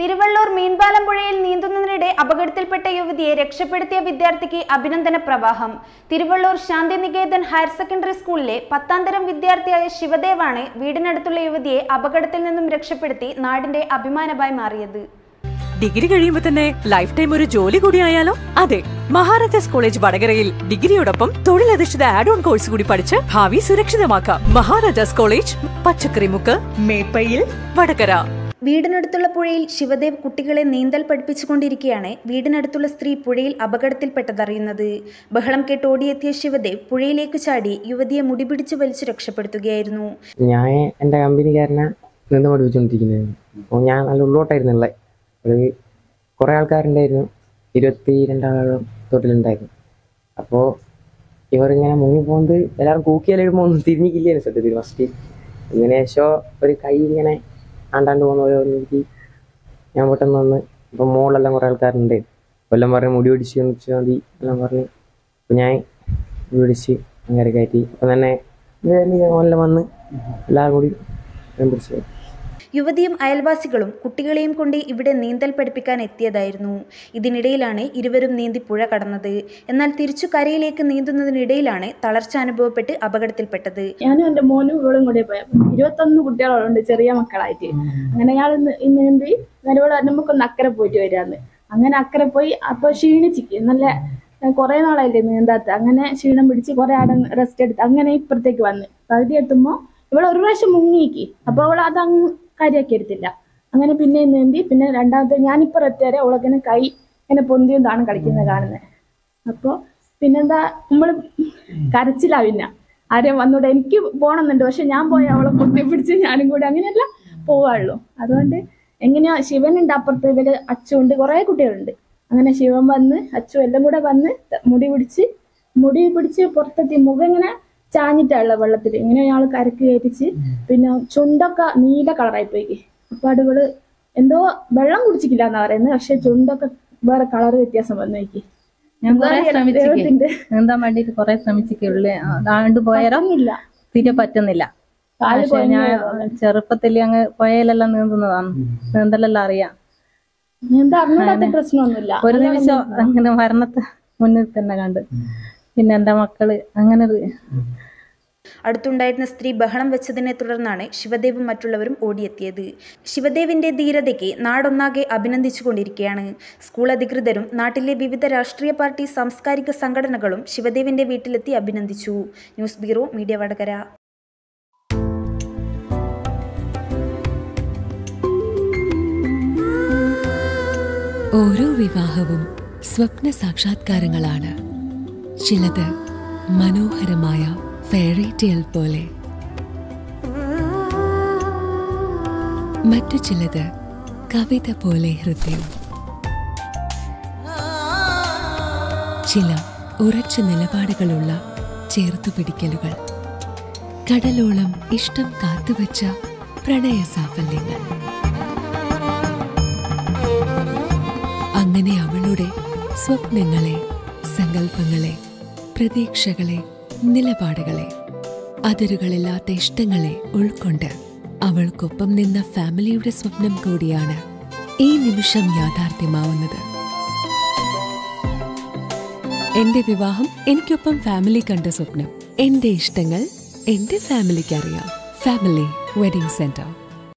തിരുവള്ളൂർ മീൻപാലം പുഴയിൽ നീന്തുന്നതിനിടെ അപകടത്തിൽപ്പെട്ട യുവതിയെ രക്ഷപ്പെടുത്തിയ വിദ്യാർത്ഥിക്ക് അഭിനന്ദന പ്രവാഹം. തിരുവള്ളൂർ ശാന്തിനികേതൻ ഹയർ സെക്കൻഡറി സ്കൂളിലെ 10ാം തരം വിദ്യാർത്ഥിയായ ശിവദേവാണ് വീടിനടുത്തുള്ള യുവതിയെ അപകടത്തിൽ നിന്നും രക്ഷപ്പെടുത്തി നാടിന്റെ അഭിമാനമായി മാറിയത്. ഡിഗ്രി കഴിയുമ്പോൾ തന്നെ ലൈഫ് ടൈം ഒരു ജോലി കൂടി ആയാലോ? അതെ, മഹാരാജാസ് കോളേജ് വടകരയിൽ ഡിഗ്രിയോടൊപ്പം തൊഴിലധിഷ്ഠിത ആഡ് ഓൺ കോഴ്സ് കൂടി പഠിച്ച് ഭാവി സുരക്ഷിതമാക്കാം. മഹാരാജാസ് കോളേജ്, പച്ചക്കറിമുക്ക്, മേപ്പയിൽ, വടകര. വീടിനടുത്തുള്ള പുഴയിൽ ശിവദേവ് കുട്ടികളെ നീന്തൽ പഠിപ്പിച്ചുകൊണ്ടിരിക്കെയാണ് വീടിനടുത്തുള്ള സ്ത്രീ പുഴയിൽ അപകടത്തിൽപ്പെട്ടതറിയുന്നത്. ബഹളം കേട്ട് ഓടിയെത്തിയ ശിവദേവ് പുഴയിലേക്ക് ചാടി യുവതിയെ മുടിപിടിച്ച് വലിച്ചു രക്ഷപ്പെടുത്തുകയായിരുന്നു. ഞാൻ എൻ്റെ കമ്പനിക്കാരനെ നിന്ന് പഠിപ്പിച്ചുകൊണ്ടിരിക്കുന്നതായിരുന്നു. അപ്പോൾ ഞാൻ നല്ല ഉള്ളോട്ടായിരുന്നുള്ളത്. ഒരു കുറേ ആൾക്കാരുണ്ടായിരുന്നു, 22 ആളോളം തൊട്ടിലുണ്ടായിരുന്നു. അപ്പോൾ ഇവരിങ്ങനെ മുങ്ങിപ്പോകുന്നത് എല്ലാവരും കൂക്കിയാലിടുമ്പോൾ ഒന്നും തിരിഞ്ഞിക്കില്ലായിരുന്നു സത്യത്തിൽ ഫസ്റ്റ്. ഇങ്ങനെ ശേഷം ഒരു കൈ ഇങ്ങനെ ആണ്ടാണ്ട് പോകുന്ന പോലെ എനിക്ക് ഞാൻ പെട്ടെന്ന് വന്ന് ഇപ്പം മോളെല്ലാം കുറേ ആൾക്കാരുണ്ട്. എല്ലാം പറഞ്ഞ് മുടി പിടിച്ച് മതി എല്ലാം പറഞ്ഞ് അപ്പം ഞാൻ മുടി പിടിച്ച് അങ്ങനെ കയറ്റി അപ്പം തന്നെ മോനെല്ലാം വന്ന് എല്ലാവരും കൂടി പിടിച്ച്. യുവതിയും അയൽവാസികളും കുട്ടികളെയും കൊണ്ട് ഇവിടെ നീന്തൽ പഠിപ്പിക്കാൻ എത്തിയതായിരുന്നു. ഇതിനിടയിലാണ് ഇരുവരും നീന്തി പുഴ കടന്നത്. എന്നാൽ തിരിച്ചു കരയിലേക്ക് നീന്തുന്നതിനിടയിലാണ് തളർച്ച അനുഭവപ്പെട്ട് അപകടത്തിൽപ്പെട്ടത്. ഞാനും എൻ്റെ മോനും ഇവളും കൂടെ പോയ 21 കുട്ടികളുണ്ട്, ചെറിയ മക്കളായിട്ട്. അങ്ങനെ അയാൾ നീന്തി നിലവിള നമുക്കൊന്ന് അക്കരെ പോയിട്ട് വരാന്ന്. അങ്ങനെ അക്കരെ പോയി അപ്പോൾ ക്ഷീണിച്ചിക്ക് നല്ല കുറേ നാളായില്ലേ നീന്താത്ത. അങ്ങനെ ക്ഷീണം പിടിച്ച് കുറേ ആടെ റെസ്റ്റ് എടുത്ത് അങ്ങനെ ഇപ്പുറത്തേക്ക് വന്ന് പകുതി എത്തുമ്പോൾ ഇവളെ ഒരു പ്രാവശ്യം മുങ്ങിക്കി. അപ്പോൾ അവൾ അത് കാര്യമാക്കി എടുത്തില്ല. അങ്ങനെ പിന്നെ നീന്തി പിന്നെ രണ്ടാമത്തെ ഞാനിപ്പോൾ എത്തിയാരെ അവളങ്ങനെ കൈ ഇങ്ങനെ പൊന്തിയതാണ് കളിക്കുന്നത് കാണുന്നത്. അപ്പോൾ പിന്നെന്താ നമ്മൾ കരച്ചില്ല. പിന്നെ ആരെയും വന്നൂടെ എനിക്ക് പോകണമെന്നുണ്ട്, പക്ഷെ ഞാൻ പോയി അവളെ പൊത്തിപ്പിടിച്ച് ഞാനും കൂടി അങ്ങനെയല്ല പോവാള്ളൂ. അതുകൊണ്ട് എങ്ങനെയോ ശിവനുണ്ട് അപ്പുറത്ത്, ഇവര് അച്ചുണ്ട്, കുറേ കുട്ടികളുണ്ട്. അങ്ങനെ ശിവൻ വന്ന് അച്ചു എല്ലാം കൂടെ വന്ന് മുടി പിടിച്ച് പുറത്തെത്തി. മുഖം ഇങ്ങനെ ചാഞ്ഞിട്ടുള്ള വെള്ളത്തിൽ ഇങ്ങനെ ഞങ്ങൾ കരക്ക് കയറ്റിച്ച്. പിന്നെ ചുണ്ടൊക്കെ നീല കളറായി പോയി. അപ്പൊ അടുകള് എന്തോ വെള്ളം കുടിച്ചിട്ടില്ല എന്നാ പറയുന്നത്, പക്ഷെ ചുണ്ടൊക്കെ വേറെ കളർ വ്യത്യാസം വന്നു നോക്കി. ഞാൻ നീന്താൻ വേണ്ടിട്ട് കൊറേ ശ്രമിച്ചിട്ടുള്ളു. അതാണ്ട് പോയാലില്ല, തീരെ പറ്റുന്നില്ല. ഞാൻ ചെറുപ്പത്തിൽ അങ്ങ് പുഴയിലെല്ലാം നീന്തുന്നതാണ്, നീന്തലെല്ലാം അറിയാം. പ്രശ്നമൊന്നുമില്ല. ഒരു നിമിഷം അങ്ങനെ മരണത്തെ മുന്നിൽ തന്നെ കണ്ട്. പിന്നെ എൻ്റെ മക്കള് അങ്ങനെ അടുത്തുണ്ടായിരുന്ന സ്ത്രീ ബഹളം വെച്ചതിനെ തുടർന്നാണ് ശിവദേവും മറ്റുള്ളവരും ഓടിയെത്തിയത്. ശിവദേവിന്റെ ധീരതയ്ക്ക് നാടൊന്നാകെ അഭിനന്ദിച്ചുകൊണ്ടിരിക്കുകയാണ്. സ്കൂൾ അധികൃതരും നാട്ടിലെ വിവിധ രാഷ്ട്രീയ പാർട്ടി സാംസ്കാരിക സംഘടനകളും ശിവദേവിന്റെ വീട്ടിലെത്തി അഭിനന്ദിച്ചു. News bureau, media Vadakara. ഓരോ വിവാഹവും സ്വപ്ന സാക്ഷാത്കാരങ്ങളാണ്. ചിലത് മനോഹരമായ ഫെയറി ടെയിൽ പോലെ, മറ്റു ചിലത് കവിത പോലെ ഹൃദയം. ചില ഉറച്ച നിലപാടുകളുള്ള ചേർത്തുപിടിക്കലുകൾ, കടലോളം ഇഷ്ടം കാത്തുവച്ച പ്രണയ സാഫല്യങ്ങൾ. അങ്ങനെ അവളുടെ സ്വപ്നങ്ങളെ, സങ്കല്പങ്ങളെ, പ്രതീക്ഷകളെ, നിലപാടുകളെ, അതിരുകളില്ലാത്ത ഇഷ്ടങ്ങളെ ഉൾക്കൊണ്ട് അവൾക്കൊപ്പം നിന്ന ഫാമിലിയുടെ സ്വപ്നം കൂടിയാണ് ഈ നിമിഷം യാഥാർത്ഥ്യമാവുന്നത്. എന്റെ വിവാഹം എനിക്കൊപ്പം ഫാമിലി കണ്ട സ്വപ്നം. എന്റെ ഇഷ്ടങ്ങൾ എന്റെ ഫാമിലിക്ക് അറിയാം. Family wedding centre.